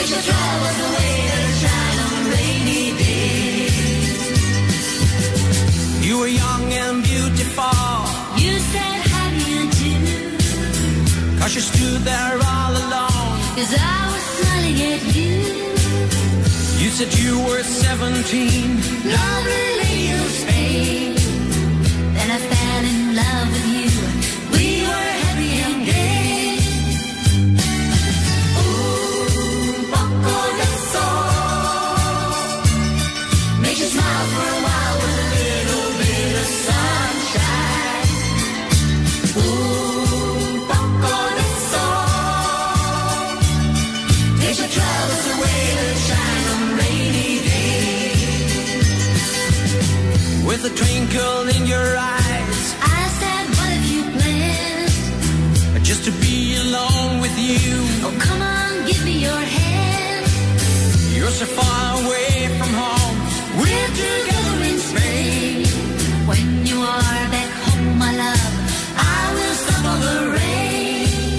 Makes your troubles away to shine on rainy days. You were young and beautiful. You said how do you do? 'Cause you stood there all alone. 'Cause I was smiling at you. You said you were 17. Lovely lady of Spain. Then I fell in love with you. We were happy and gay. Un poco de sol makes you smile for a while with a little bit of sunshine. Un poco de sol takes your troubles away to shine on rainy days. With a twinkle in your eyes, I said, what have you planned? just to be alone with you. Oh, come on, give me your hand. You're so far away from home. We're together in Spain. When you are back home, my love, I will stop all the rain.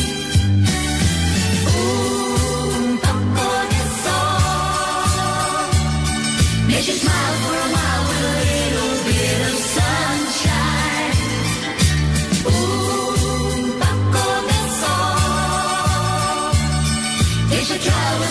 Un poco de sol makes you smile for a while with a little bit of sunshine. Un poco de sol takes your troubles